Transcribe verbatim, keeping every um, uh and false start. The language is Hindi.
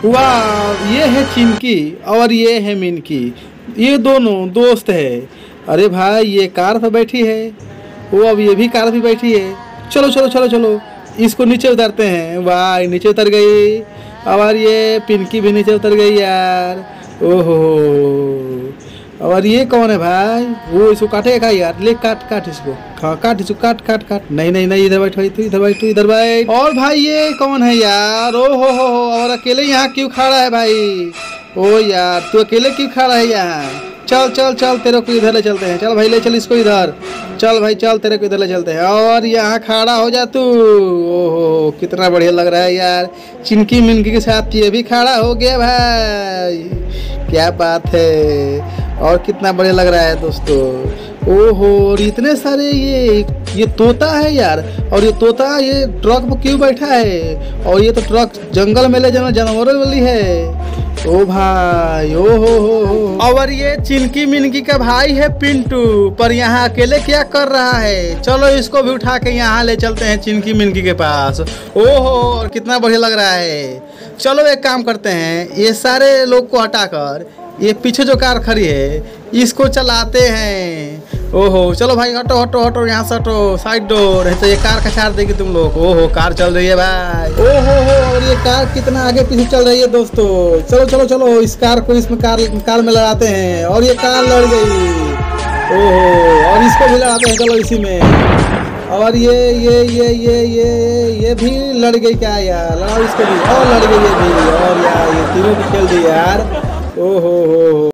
वाह, ये है चिंकी और ये है मिनकी, ये दोनों दोस्त है। अरे भाई ये कार पे बैठी है, वो अब ये भी कार पे बैठी है। चलो चलो चलो चलो इसको नीचे उतारते हैं। वाह नीचे उतर गई, और ये पिंकी भी नीचे उतर गई यार। ओहो, और ये कौन है भाई? वो इसको काटेगा यार, ले काट काट इसको, हाँ काट इसको, काट काट काट। नहीं नहीं नहीं, इधर बैठ भाई, तू इधर बैठ, तू इधर बैठ। और भाई ये कौन है यार? ओ हो हो हो, और अकेले यहाँ क्यों खड़ा है भाई? ओ यार तू अकेले क्यों खड़ा है यहाँ? चल चल चल, तेरे को इधर ले चलते हैं। चल भाई ले चल इसको इधर, चल भाई चल, तेरे को इधर ले चलते हैं। और यहाँ खड़ा हो जा तू। ओहो कितना बढ़िया लग रहा है यार, चिंकी मिनकी के साथ ये भी खड़ा हो गया भाई, क्या बात है। और कितना बढ़िया लग रहा है दोस्तों। ओहो, और इतने सारे ये ये तोता है यार, और ये तोता ये ट्रक पर क्यों बैठा है? और ये तो ट्रक जंगल में ले जाना जानवरों वाली है। ओ भाई, ओ हो हो हो। और ये चिंकी मिनकी का भाई है पिंटू, पर यहाँ अकेले क्या कर रहा है? चलो इसको भी उठा के यहाँ ले चलते हैं चिंकी मिनकी के पास। ओहो, और कितना बढ़िया लग रहा है। चलो एक काम करते हैं, ये सारे लोग को हटाकर ये पीछे जो कार खड़ी है इसको चलाते हैं। ओहो चलो भाई, हटो हटो हटो यहाँ से, हटो साइड डोर है तो ये कार कचार देगी तुम लोग। ओहो कार चल रही है भाई। ओहो हो, और ये कार कितना आगे पीछे चल रही है दोस्तों। चलो चलो चलो इस कार को इसमें कार कार में लड़ाते हैं, और ये कार लड़ गई। ओहो, और इसको भी लड़ाते हैं, चलो इसी में। और ये ये ये ये ये ये भी लड़ गई क्या यार? लड़ाओ इसको भी, और लड़ गई ये भी। और यार ये तीनों भी खेल दी यार। ओहो हो।